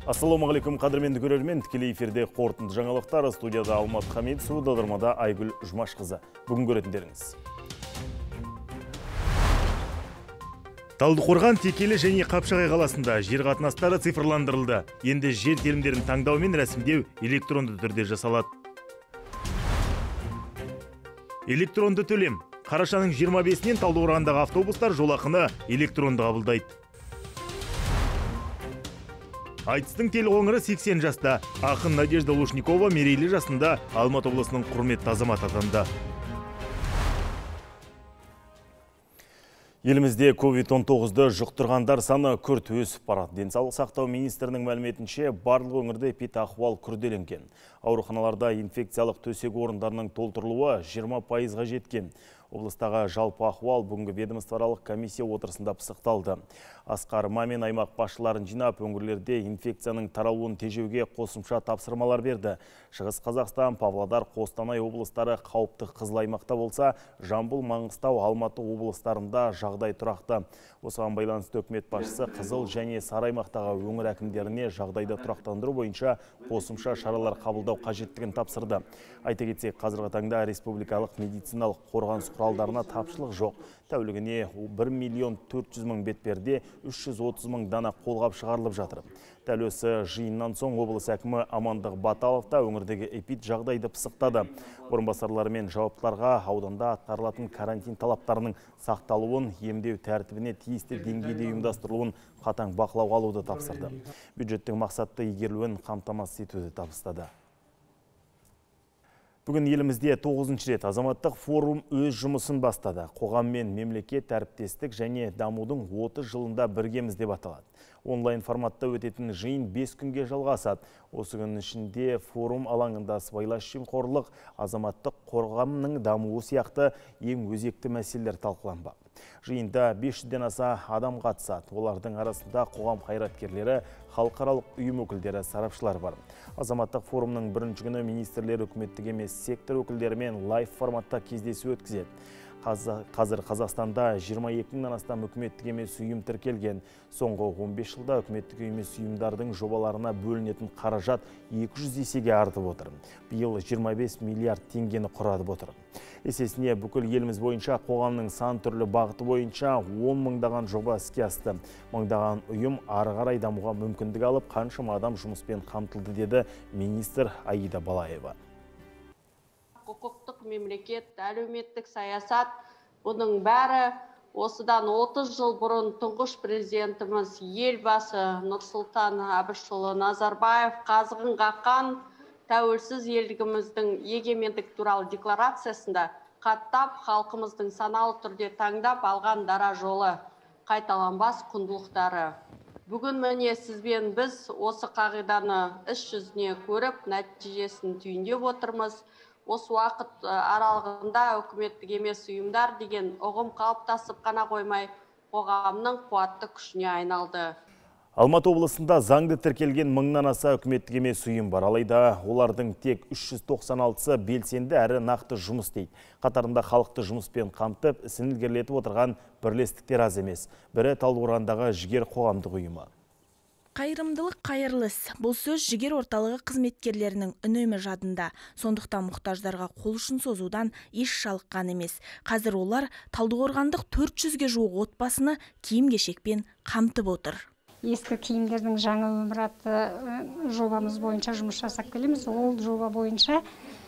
Ассалаумағалейкум, қадірменді көрермен, тікелей эфирде қорытынды жаңалықтар, студияда Алмат Хамид, аудармада Айгүл Жұмашқызы. Бүгін көретіндеріңіз. Талдықорған, Текелі және Қапшағай қаласында жер қатынастары цифрландырылды. Енді жер телімдерін таңдау мен рәсімдеу электронды түрде жасалады. Электронды төлем. Қарашаның 25-нен Талдықорғандағы автобустар жолақыны электронды қабылдайды. Айтыстың телғоңыры 80 жаста. Ақын Надежда Лушникова мерейлі жасында Алматы облысының құрметті азаматы атанды. Елімізде COVID-19-ды жұқтырғандар саны күрт өсіп барады. Денсаулық сақтау министрінің мәліметінше барлық өңірде эпидахуал күрделенген. Ауруханаларда инфекциялық төсек орындарының толтырылуы 20%-ға жеткен. Облыстағы жалпы ахуал бүгінгі ведомствоаралық комиссия отырысында пысықталды. Асқар Мамин аймақ басшыларын жинап, өңірлерде инфекцияның таралуын тежеуге қосымша тапсырмалар берді. Шығыс Қазақстан, Павлодар, Қостанай облыстары қауіпті қызыл аймақта болса, Жамбыл, Маңғыстау, Алматы облыстарында жағдай тұрақты. Осыған байланысты үкімет басшысы қызыл және сары аймақтағы өңір әкімдеріне жағдайды тұрақтандыру бойынша қосымша шаралар қабылдау қажеттігін тапсырды. Айта кетсек, қазіргі таңда республикалық медициналық қорғаныс құралдарына тапшылық жоқ. Тәулігіне 1.400.000 бетперде 330.000 дана қолғап шығарылып жатыр. Дәл осы жиыннан соң облыс әкімі Амандық Баталов та өңірдегі эпид жағдайды пысықтады. Орынбасарлары мен жауаптыларға ауданда атқарылатын карантин талаптарының сақталуын, емдеу тәртібіне тиісті деңгейде ұйымдастырылуын қатаң бақылауға алуды тапсырды. Бюджеттің мақсатты игерілуін қамтамасыз етуді табыстады. Бүгін елімізде 9-шы рет азаматтық форум өз жұмысын бастады. Қоғам мен мемлекет әріптестік және дамудың 30 жылында біргеміз деп аталады. Онлайн форматта өтетін жиын 5 күнге жалғасады. Осы күн ішінде форум алаңында сыбайлас жемқорлық, азаматтық қоғамның дамуы сияқты ең өзекті мәселелер талқыланбақ. Жиында 500-ден аса адам қатысады. Олардың арасында қоғам қайраткерлері, халықаралық ұйым өкілдері, сарапшылар бар. Азаматтық форумның бірінші күні министрлер, үкіметтік емес сектор өкілдерімен лайв форматта кездесу өткізеді. Қазір Қазақстанда 22-нен астам үкіметтік емес ұйым тіркелген. Соңғы 15 жылда үкіметтік емес ұйымдардың жобаларына бөлінетін қаражат 200 есеге артып отыр. Биыл 25 миллиард теңгені құратып отыр. Есесіне бүкіл еліміз бойынша қоғамның сан түрлі бағыты бойынша 10 мыңдаған жоба іске асты. Мыңдаған ұйым ары қарай дамуға мүмкіндік алып, қаншама адам жұмыспен қамтылды, деді министр Аида Балаева. Құқықтық мемлекет, әлеуметтік саясат, бұның бәрі осыдан 30 жыл бұрын тұңғыш президентіміз елбасы Нұрсұлтан Әбішұлы Назарбаев қазығын қаққан тәуелсіз елдігіміздің егемендік туралы декларациясында қаттап, халқымыздың саналы түрде таңдап алған дара жолы, қайталанбас құндылықтары. Бүгін міне сізбен біз осы қағиданы іс жүзіне көріп, нәтижесін түйіндеп отырмыз. Осы уақыт аралығында үкіметтік емес ұйымдар деген ұғым қалыптасып қана қоймай, қоғамның қуатты күшіне айналды. Алматы облысында заңды тіркелген 1000-нан аса үкіметтік емес ұйым бар. Алайда олардың тек 396-сы белсенді әрі нақты жұмыс дейді. Қатарында халықты жұмыспен қамтып, ісін ілгерілетіп отырған бірлестіктер аз емес. Бірі Талдықорғандағы Жігер қоғамдық ұйымы. Қайырымдылық қайырлыс. Бұл сөз Жігер орталығы қызметкерлерінің үнемі жадында. Сондықтан мұқтаждарға қол ұшын созудан еш жалыққан емес. Қазір олар Талдықорғандық 400-ге жуық отбасыны киім-кешекпен қамтып отыр. Ескі киімдердің жаңа өмір атты жобамыз бойынша жұмыс жасап келеміз. Ол жоба бойынша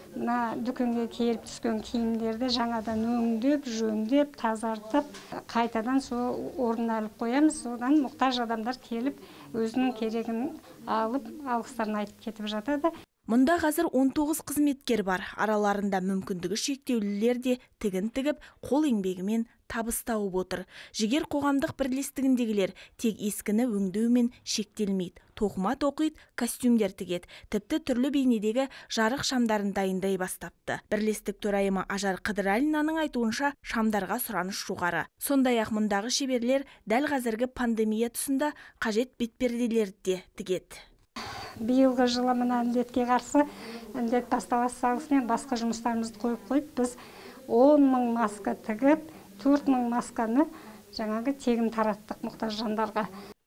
дүкенге келіп түскен киімдерді жаңадан өңдеп, жөндеп, тазартып, қайтадан сол орнына алып қоямыз. Содан мұқтаж адамдар келіп, өзінің керегін алып, алғыстарын айтып кетіп жатады. Мұнда қазір 19 қызметкер бар. Араларында мүмкіндігі шектеулілер де тігін тігіп, қол еңбегімен табыс тауып отыр. Жігер қоғамдық бірлестігіндегілер тек ескіні өңдеумен шектелмейді. Тоқыма тоқиды, костюмдер тігеді. Тіпті түрлі бейнедегі жарық шамдарын дайындай бастапты. Бірлестік төрайымы Ажар Қыдыралинаның айтуынша шамдарға сұраныс жоғары. Сондай-ақ мұндағы шеберлер дәл қазіргі пандемия тұсында қажет бетперделерді де тігеді. Биылғы жылы мына індетке қарсы індет басталасы салысымен басқа жұмыстарымызды қойып, біз 10 мың маска тігіп, 4 мың масканы жаңағы тегін тараттық мұқтаж жандарға.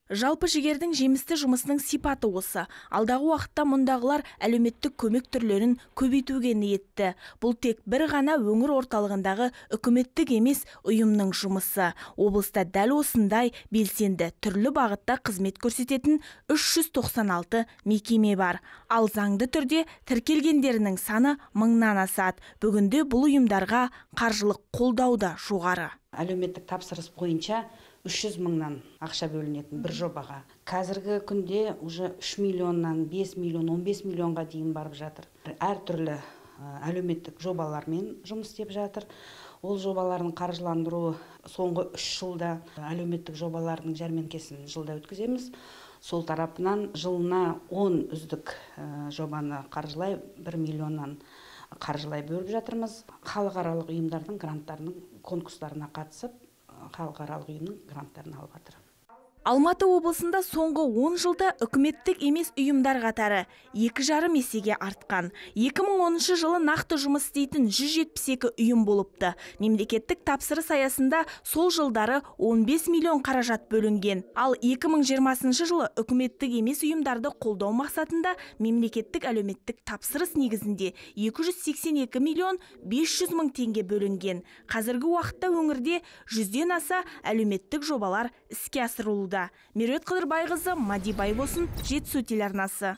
Жалпы жігердің жемісті жұмысының сипаты осы. Алдағы уақытта мұндағылар әлеуметтік көмек түрлерін көбейтуге ниетті. Бұл тек бір ғана өңір орталығындағы үкіметтік емес ұйымның жұмысы. Облыста дәл осындай белсенді түрлі бағытта қызмет көрсететін 396 мекеме бар. Ал заңды түрде тіркелгендерінің саны 1000-нан асады. Бүгінде бұл ұйымдарға қаржылық қолдау да жоғары. Әлеуметтік тапсырыс бойынша 300 мыңнан ақша бөлінетін бір жобаға. Қазіргі күнде уже 3 миллионнан 5 миллион, 15 миллионға дейін барып жатыр. Әр түрлі әлеуметтік жобалармен жұмыс істеп жатыр. Ол жобалардың қаржыландыру соңғы 3 жылда әлеуметтік жобалардың жәрмеңкесін жылда өткіземіз. Сол тарапынан жылына 10 үздік жобаны қаржылай 1 миллионнан қаржылай бөліп жатырмыз. Халықаралық ұйымдардың гранттарының конкурстарына қатысып, халықаралық ұйымның гранттарын алып жатыр. Алматы облысында соңғы 10 жылда үкіметтік емес ұйымдар қатары 2,5 есеге артқан. 2010 жылы нақты жұмыс істейтін 172 ұйым болыпты. Мемлекеттік тапсырыс аясында сол жылдары 15 миллион қаражат бөлінген. Ал 2020 жылы үкіметтік емес ұйымдарды қолдау мақсатында мемлекеттік әлеуметтік тапсырыс негізінде 282 миллион 500 мың теңге бөлінген. Қазіргі уақытта өңірде 100-ден аса әлеуметтік жобалар іске асырылуда. Меруерт Қыдырбайқызы, Мади Байбосын, Жетісу телеарнасы.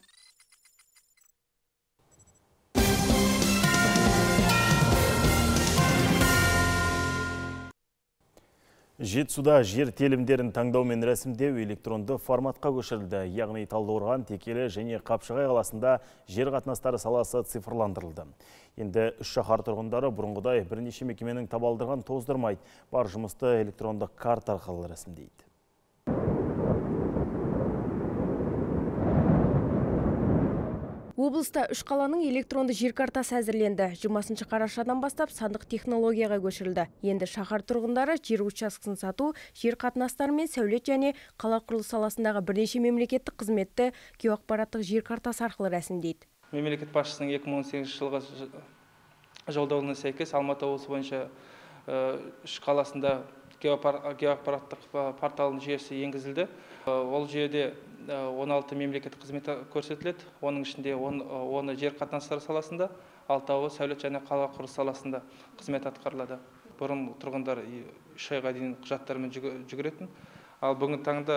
Жетісуда жер телімдерін таңдау мен рәсімдеу электронды форматқа көшірілді. Яғни Талдықорған, Текелі және Қапшағай қаласында жер қатынастары саласы цифрландырылды. Енді үш шаһар тұрғындары бұрынғыдай бірнеше мекеменің табалдырған тоздырмайды. Бар жұмысты электронды карта арқылы рәсімдейді. Облыста үш қаланың электронды жер картасы әзірленді. 20 қарашадан бастап сандық технологияға көшірілді. Енді шаһар тұрғындары жер учаскесін сату, жер қатынастары мен сәулет және қала құрылыс саласындағы бірнеше мемлекеттік қызметті геоақпараттық жер картасы арқылы рәсімдейді. Мемлекет басшысының 2018 жылғы жолдауына сәйкес Алматы облысы бойынша үш қаласында геоақпараттық порталының жүйесі енгізілді. Ол жүйеде 16 мемлекеттік қызмет көрсетіледі. Оның ішінде 10 жер қатынастары саласында, 6-ы сәулет және қала құрылыс саласында қызмет атқарылады. Бұрын тұрғындар 3 айға дейін құжаттармен жүгіретін. Ал бүгінгі таңда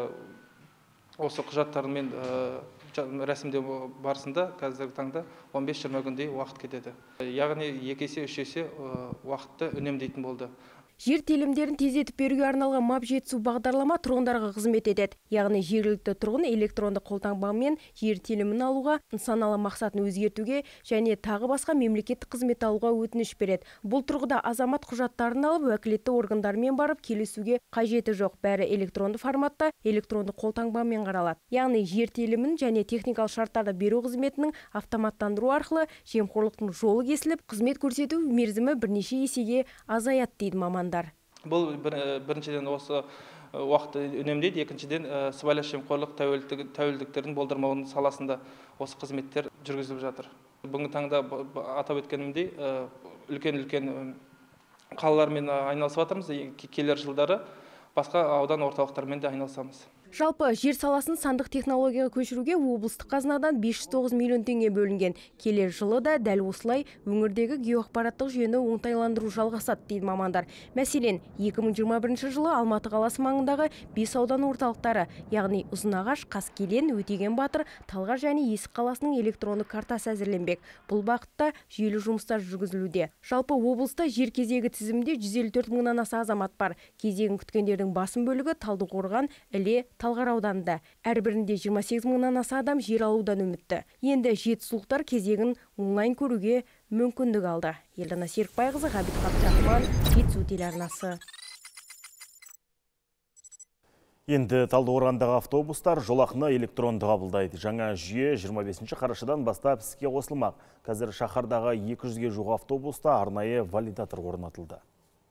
осы құжаттармен рәсімдеу барысында қазіргі таңда 15-20 күндей уақыт кетеді. Яғни 2 есе 3 есе уақытты үнемдейтін болды. Жер телімдерін тездетіп беруге арналған МАП Жетісу бағдарлама тұрғындарға қызмет етеді. Яғни жергілікті тұрғын электронды қолтаңбамен жер телімін алуға, нысаналы мақсатын өзгертуге және тағы басқа мемлекеттік қызмет алуға өтініш береді. Бұл тұрғыда азамат құжаттарын алып, уәкілетті органдармен барып келісуге қажеті жоқ. Бәрі электронды форматта, электронды қолтаңбамен қаралады. Яғни жер телімін және техникалық шарттарды беру қызметінің автоматтандыру арқылы жемқорлықтың жолы кесіліп, қызмет көрсету мерзімі бірнеше есеге азаяды дейді маман. Бұл біріншіден осы уақытты үнемдейді, екіншіден сыбайлас жемқорлық тәуелдіктердің болдырмауының саласында осы қызметтер жүргізіліп жатыр. Бүгінгі таңда атап өткенімдей үлкен қалалармен айналысып жатырмыз. Келер жылдары басқа аудан орталықтармен де айналысамыз. Жалпы жер саласын сандық технологияға көшіруге облыстық қазынадан 509 миллион теңге бөлінген. Келер жылы да дәл осылай өңірдегі геоақпараттық жүйені оңтайландыру жалғасады дейді мамандар. Мәселен, 2021 жылы Алматы қаласы маңындағы 5 аудан орталықтары, яғни Ұзынағаш, Қаскелен, Өтеген Батыр, Талғар және Есік қаласының электронды картасы әзірленбек. Бұл бағытта жүйелі жұмыстар жүргізілуде. Жалпы облыста жер кезегі тізімінде 154 мыңнан аса азамат бар. Кезегін күткендердің басым бөлігі Талдықорған, Іле, Талғар ауданында. Әрбірінде 28 мыңнан аса адам жер алудан үмітті. Енді жетісулықтар кезегін онлайн көруге мүмкіндік алды. Елдана Серікбайқызы, Ғабит Қабдрахман, Жетісу телеарнасы. Енді Талдықорғандағы автобустар жолақыны электронды қабылдайды. Жаңа жүйе 25 қарашадан бастап іске қосылмақ. Қазір шаһардағы 200-ге жуық автобуста арнайы валидатор орнатылды.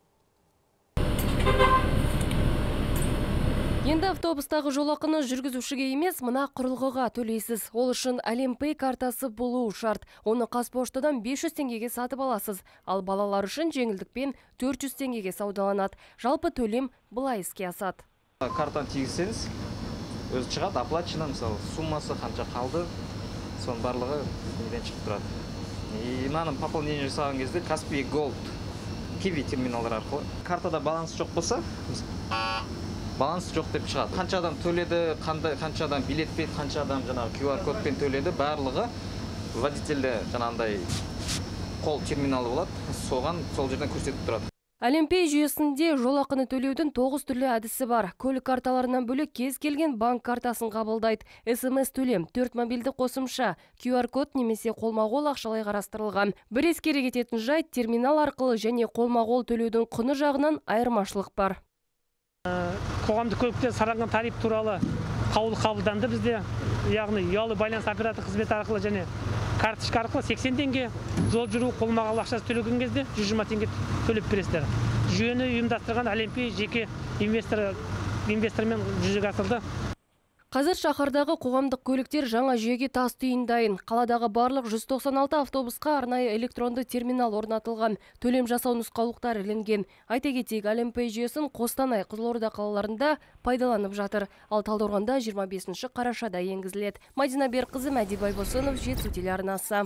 Енді автобустағы жолақыны жүргізушіге емес, мына құрылғыға төлейсіз. Ол үшін Әлемпей картасы болуы шарт. Оны Қазпоштадан 500 теңгеге сатып аласыз. Ал балалар үшін жеңілдікпен 400 теңгеге саудаланады. Жалпы төлем былай іске асады. Картаны тигізсеңіз, өзі шығады, оплачено, мысалы, суммасы қанша қалды, соның барлығы неден шығып тұрады. Мынаның пополнение жасаған кезде Каспий Gold Kiwi терминалдар арқылы. Картада баланс жоқ болса, баланс жоқ деп шығады. Қанша адам төледі, қанша адам билет пен, қанша адам жаңағы QR кодпен төледі, барлығы водительде жаңағындай қол терминалы болады, соған сол жерден көрсетіп тұрады. Алимпей жүйесінде жолақыны төлеудің 9 түрлі әдісі бар. Көлік карталарынан бөлек кез келген банк картасын қабылдайды. SMS төлем, 4 мобильді қосымша, QR код немесе қолма-қол ақшалай қарастырылған. Бір ескере кететін жайт, терминал арқылы және қолма-қол төлеудің құны жағынан айырмашылық бар. Қоғамдық көлікте сараланған тариф туралы қаулы қабылданды бізде. Яғни ұялы байланыс оператор қызметі арқылы және карточка арқылы 80 теңге, жол жүру қолма-қол ақшасы төлеген кезде 120 теңге төлеп бересіздер. Жүйені ұйымдастырған Алимпей жеке инвестормен жүзеге асырды. Қазір шаһардағы қоғамдық көліктер жаңа жүйеге тас түйін дайын. Қаладағы барлық 196 автобусқа арнайы электронды терминал орнатылған. Төлем жасау нұсқаулықтар ілінген. Айта кетейік, Алимпей жүйесін Қостанай, Қызылорда қалаларында пайдаланып жатыр. Ал Талдықорғанда 25 қарашада енгізіледі. Мадина Берқызы, Мәди Байбосынов, Жетісу телеарнасы.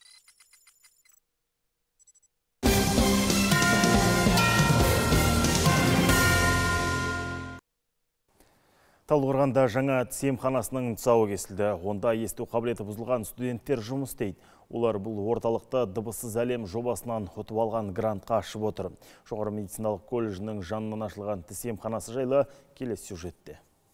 Талдықорғанда жаңа тіс емханасының тұсауы кесілді. Онда есту қабілеті бұзылған студенттер жұмыс істейді. Олар бұл орталықта дыбыссыз әлем жобасынан ұтып алған грантқа ашып отыр. Жоғары медициналық колледжінің жанынан ашылған тіс емханасы жайлы келесі сюжетте.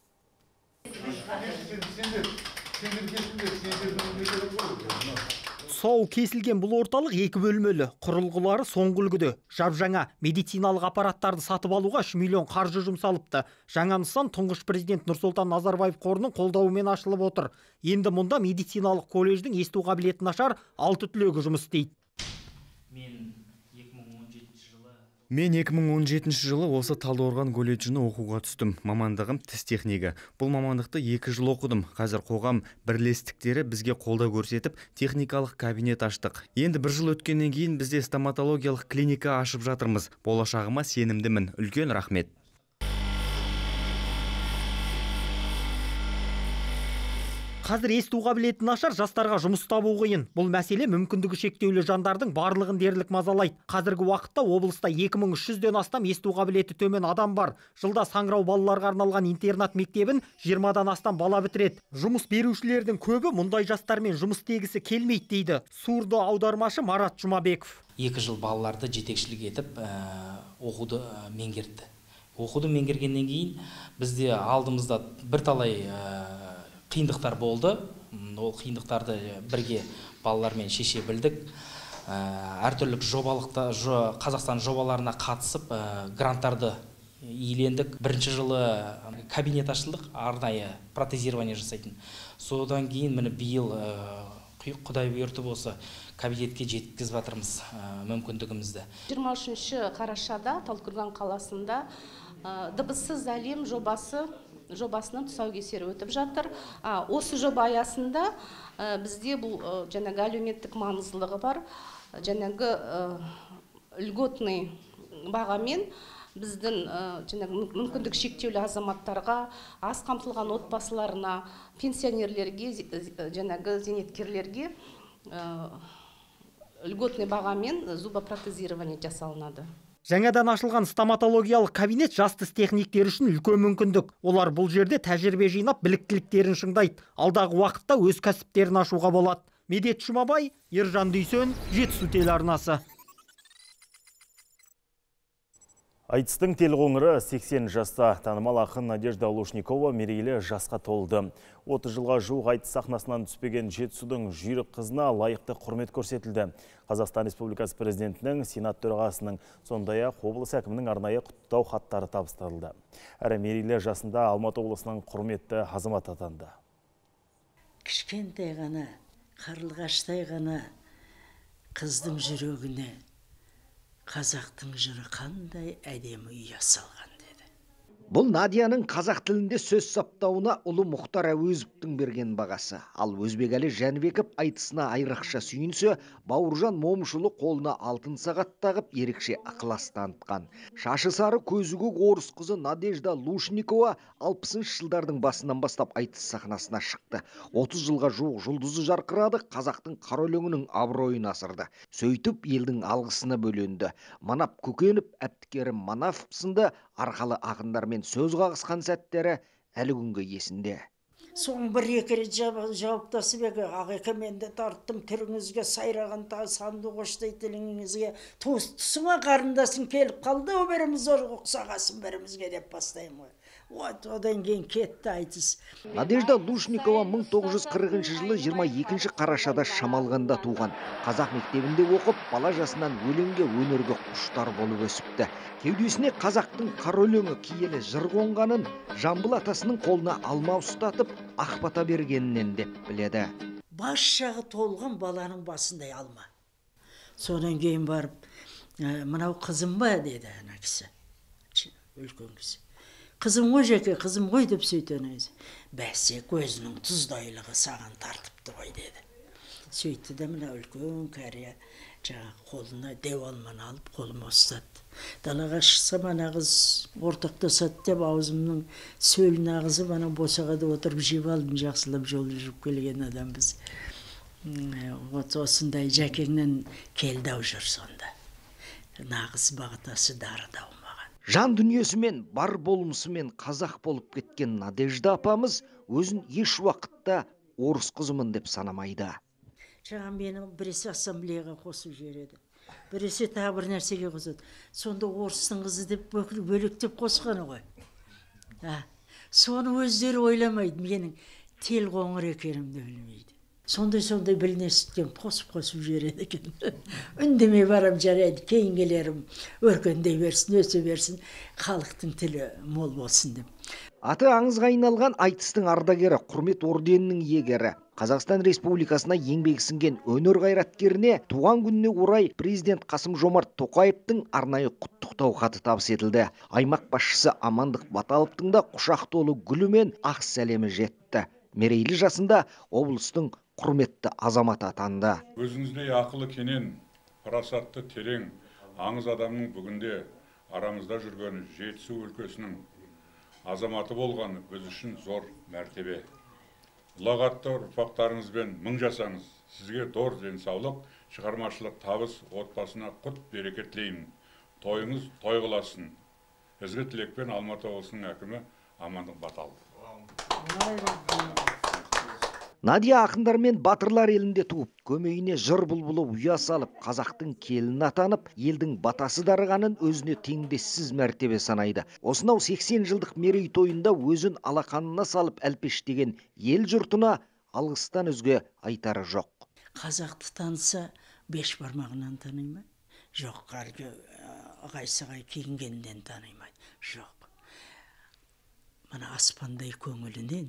Тұсауы кесілген бұл орталық 2 бөлмелі, құрылғылары соңғы үлгіде. Жап-жаңа медициналық аппараттарды сатып алуға 3 миллион қаржы жұмсалыпты. Жаңа нысан тұңғыш президент Нұрсұлтан Назарбаев қорының қолдауымен ашылып отыр. Енді мұнда медициналық колледждің есту қабілеті нашар 6 түлегі жұмыс істейді. Мен 2017 жылы осы Талдықорған колледжіне оқуға түстім. Мамандығым тіс технигі. Бұл мамандықты 2 жыл оқыдым. Қазір қоғам бірлестіктері бізге қолдау көрсетіп, техникалық кабинет аштық. Енді 1 жыл өткеннен кейін бізде стоматологиялық клиника ашып жатырмыз. Болашағыма сенімдімін. Үлкен рахмет. Қазір есту қабілеті нашар жастарға жұмыс табу қиын. Бұл мәселе мүмкіндігі шектеулі жандардың барлығын дерлік мазалайды. Қазіргі уақытта облыста 2300-ден астам есту қабілеті төмен адам бар. Жылда Саңырау балаларға арналған интернат мектебін 20-дан астам бала бітіреді. Жұмыс берушілердің көбі мұндай жастармен жұмыс істегісі келмейді дейді сурдо аудармашы Марат Жұмабеков. 2 жыл балаларды жетекшілік етіп оқуды меңгерді. Оқуды меңгергеннен кейін бізде алдымызда бірталай қиындықтар болды. Ол қиындықтарды бірге балалармен шеше білдік. Әртүрлі Қазақстан жобаларына қатысып, гранттарды иелендік. Бірінші жылы кабинет ашылдық, арнайы протезирование жасайтын. Содан кейін міне биыл Құдай бұйыртып болса кабинетке жеткізіп жатырмыз мүмкіндігімізді. 23 қарашада Талдықорған қаласында дыбыссыз әлем жобасының тұсаукесері өтіп жатыр. Осы жоба аясында бізде бұл жаңағы әлеуметтік маңыздылығы бар, жаңағы льготный бағамен біздің мүмкіндік шектеулі азаматтарға, аз қамтылған отбасыларына, пенсионерлерге, жаңағы зейнеткерлерге льготный бағамен зубопротезирование жасалынады. Жаңадан ашылған стоматологиялық кабинет жас тіс техниктері үшін үлкен мүмкіндік. Олар бұл жерде тәжірибе жинап, біліктіліктерін шыңдайды. Алдағы уақытта өз кәсіптерін ашуға болады. Медет Жұмабай, Ержан Дүйсен, Жетісу телеарнасы. Айтыстың телғоңыры 80 жаста. Танымал ақын Надежда Лушникова мерейлі жасқа толды. 30 жылға жуық айтыс сахнасынан түспеген Жетісудың жүйрік қызына лайықты құрмет көрсетілді. Қазақстан Республикасы президентінің, Сенат төрағасының, сондай-ақ облыс әкімінің арнайы құттықтау хаттары табысталды. Әрі мерейлі жасында Алматы облысының құрметті азамат атанды. Кішкентай ғана, қарлығаштай ғана қыздың жүрегіне қазақтың жыры қандай әдемі ұя салған деді. Бұл Надияның қазақ тілінде сөз саптауына ұлы Мұхтар Әуезовтің берген бағасы. Ал Өзбекәлі Жәнібеков айтысына айрықша сүйінсе, Бауыржан Момышұлы қолына алтын сағат тағып ерекше ықылас танытқан. Шашы сары көзі көк орыс қызы Надежда Лушникова 60-шы жылдардың басынан бастап айтыс сахнасына шықты. 30 жылға жуық жұлдызы жарқырады, қазақтың қара өлеңінің абыройын асырды. Сөйтіп елдің алғысына бөленді. Манап Көкенов, Әбдікерім Манафов сынды арқалы ақындармен сөз қағысқан сәттері әлі күнге есінде. Соң бір-екі рет жауаптасып еді, ағеке мен де тарттым, түріңізге сайраған санды қоштай тіліңізге тұсыңа қарындасың келіп қалды, біріміз ұқсағасын бірімізге деп бастаймын ғой. Одан кейін кетті айтыс. Надежда Лушникова 1940 жылы 22 қарашада Шамалғанда туған. Қазақ мектебінде оқып, бала жасынан өлеңге, өнерге құштар болып өсіпті. Кеудесіне қазақтың қара өлеңі киелі жыр қонғанын Жамбыл атасының қолына алма ұстатып, ақ бата бергенінен деп біледі. Бас жағы толған баланың басындай алма. Содан кейін барып, мынау қызым ба деді ана кісі, үлкен кісі. Қызым ғой жеке, қызым ғой деп сөйтен өзі. Бәсе көзінің тұздайлығы саған тартыпты ғой деді. Сөйтті де мына үлкен кәрия жаңағы қолына дәу алманы алып қолыма ұстатты. Далаға шықсам ана қыз ортақтасады деп аузымның сөлін ағызып ана босағада отырып жеп алдым, жақсылап жол жүріп келген адам біз. Осындай жәкеңнен келді-ау жүр сонда. Нағыз бағытасы дарыдау. Жан дүниесімен, бар болмысымен қазақ болып кеткен Надежда апамыз өзін еш уақытта орыс қызымын деп санамайды. Жаңа мені біресе ассамблеяға қосып жібереді. Біресе тағы бір нәрсеге қосады. Сонда орыстың қызы деп бөлектеп қосқаны ғой. Соны өздері ойламайды, менің тел қоңыр екенімді білмейді. Сондай біліне сүткен қосып жібереді екен. Үндемей барам жарайды, кейін келерім өркендей берсін, өсе берсін, халықтың тілі мол болсын деп. Аты аңызға айналған айтыстың ардагері, құрмет орденінің иегері, Қазақстан Республикасына еңбегі сіңген өнер қайраткеріне туған күніне орай президент Қасым-Жомарт Тоқаевтың арнайы құттықтау хаты табыс етілді. Аймақ басшысы Амандық Баталовтың да құшақ толы гүлі мен ақ сәлемі жетті. Мерейлі жасында облыстың құрметті азаматы атанды. Өзіңіздей ақылы кенен, парасатты терең, аңыз адамның бүгінде арамызда жүрген Жетісу өлкесінің азаматы болғаны біз үшін зор мәртебе. Ұлағатты ұрпақтарыңызбен мың жасаңыз, сізге зор денсаулық, шығармашылық табыс, отбасына құт береке тілеймін. Тойыңыз той қыласын. Ізгі тілекпен Алматы облысының әкімі Амандық Баталов. Надия ақындар мен батырлар елінде туып, көмейіне жыр бұлбұлы ұя салып, қазақтың келін атанып, елдің батасы дарығанын өзіне теңдессіз мәртебе санайды. Осынау 80 жылдық мерейтойында өзін алақанына салып әлпештеген ел жұртына алғыстан өзге айтары жоқ. Қазақты таныса, беш бармағынан танимайды. Жоқ, қарғы ағайсығай киінгеннен танимайды. Жоқ. Мына аспандай көңілінен,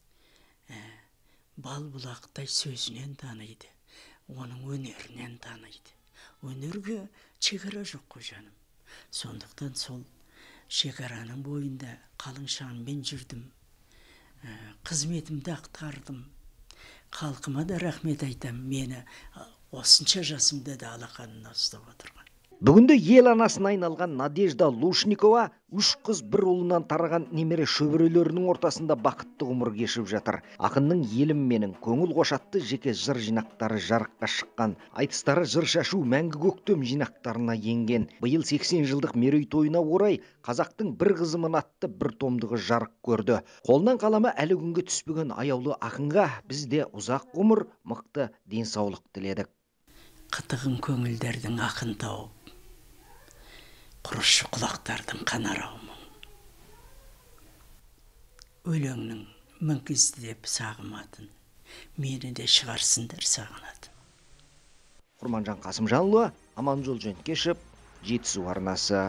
бал бұлақтай сөзінен таниды, оның өнерінен таниды. Өнерге шекара жоқ қой жаным. Сондықтан сол шекараның бойында қалың шаңмен жүрдім, қызметімді атқардым. Халқыма да рахмет айтам, мені осынша жасымда да алақанына ұстап отырған. Бүгінде ел анасына айналған Надежда Лушникова 3 қыз бір ұлынан тараған немере шөберелерінің ортасында бақытты ғұмыр кешіп жатыр. Ақынның елім менің көңіл қошатты жеке жыр жинақтары жарыққа шыққан. Айтыстары жыр шашу мәңгі көктем жинақтарына енген. Биыл 80 жылдық мерейтойына орай қазақтың бір қызымын атты бір томдығы жарық көрді. Қолынан қаламы әлі күнге түспеген аяулы ақынға біз де ұзақ ғұмыр, мықты денсаулық тіледік. Қытығын көңілдердің ақын тауып, құрышы құлақтардың қанарауымын. Өлеңнің мүңкізді деп сағыматын, мені де шығарсындар сағынатын. Құрманжан Қасымжанұлы, Аманжол Жөнкешев, Жетісу арнасы.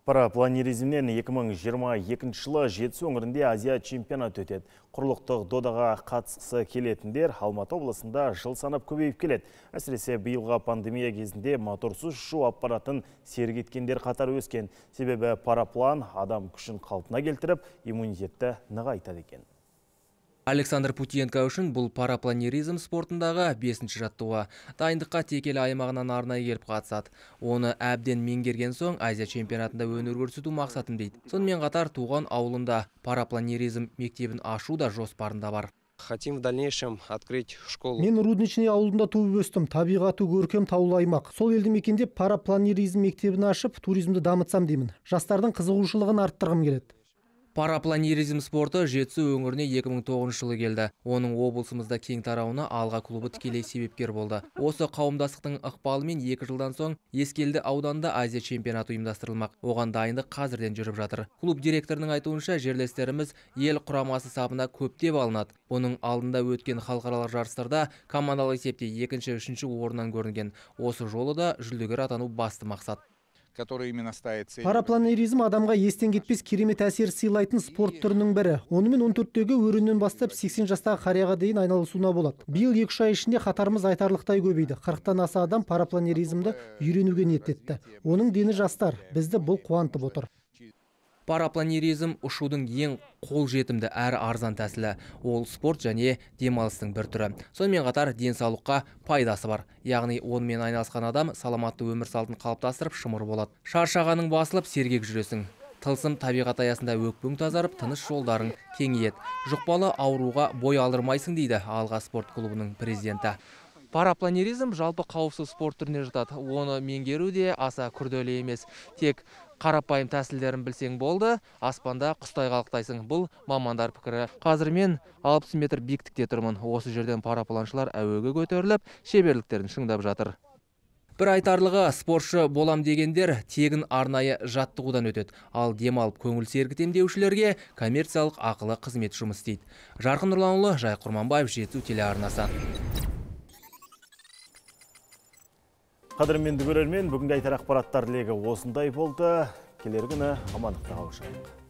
Парапланеризмнен 2022 жылы Жетісу өңірінде Азия чемпионаты өтеді. Құрлықтық додаға қатысқысы келетіндер Алматы облысында жыл санап көбейіп келеді. Әсіресе биылғы пандемия кезінде моторсыз ұшу аппаратын сергеткендер қатары өскен. Себебі параплан адам күшін қалпына келтіріп, иммунитетті нығайтады екен. Александр Путенко үшін бұл парапланеризм спортындағы 5-ші жаттығуы. Дайындыққа текелі аймағынан арнайы келіп қатысады. Оны әбден меңгерген соң Азия чемпионатында өнер көрсету мақсатым дейді. Сонымен қатар туған ауылында парапланеризм мектебін ашу да жоспарында бар. Хотим в дальнейшем открыть школу. Мен Рудничный ауылында туып өстім. Табиғаты көркем таулы аймақ. Сол елді мекенде парапланеризм мектебін ашып, туризмді дамытсам деймін. Жастардың қызығушылығын арттырғым келеді. Парапланеризм спорты Жетісу өңіріне 2009 жылы келді. Оның облысымызда кең тарауына Алға клубы тікелей себепкер болды. Осы қауымдастықтың ықпалымен 2 жылдан соң Ескелді ауданында Азия чемпионаты ұйымдастырылмақ. Оған дайындық қазірден жүріп жатыр. Клуб директорының айтуынша жерлестеріміз ел құрамасы сапына көптеп алынады. Оның алдында өткен халықаралық жарыстарда командалық есепте 2-3 орыннан көрінген. Осы жолы да жүлдегер атану басты мақсат. Парапланеризм адамға естен кетпес керемет әсер сыйлайтын спорт түрінің бірі. Онымен 14-тегі өріннен бастап 80 жастағы қарияға дейін айналысуына болады. Биыл 2 ай ішінде қатарымыз айтарлықтай көбейді. 40-тан аса адам парапланеризмді үйренуге ниеттетті. Оның дені жастар. Бізді бұл қуантып отыр. Парапланеризм ұшудың ең қолжетімді әрі арзан тәсілі. Ол спорт және демалыстың бір түрі. Сонымен қатар денсаулыққа пайдасы бар. Яғни онымен айналысқан адам саламатты өмір салтын қалыптастырып шымыр болады. Шаршағаның басылып сергек жүресің. Тылсым табиғат аясында өкпең тазарып, тыныс жолдарың кеңейеді. Жұқпалы ауруға бой алдырмайсың дейді Алға спорт клубының президенті. Парапланеризм жалпы қауіпсіз спорт түріне жатады. Оны меңгеру де аса күрделі емес. Тек қарапайым тәсілдерін білсең болды, аспанда құстай қалықтайсың. Бұл мамандар пікірі. Қазір мен 60 метр биіктікте тұрмын. Осы жерден парапланшылар әуеге көтеріліп, шеберліктерін шыңдап жатыр. Бір айтарлығы, спортшы болам дегендер тегін арнайы жаттығудан өтеді. Ал демалып көңіл сергітем деушілерге коммерциялық ақылы қызмет жұмыс істейді. Жарқын Нұрланұлы, Жай Құрманбаев, Жетісу телеарнасы. Қадірменді көрермен, бүгінгі айтар ақпараттар легі осындай болды. Келер күні амандықта қауышайық.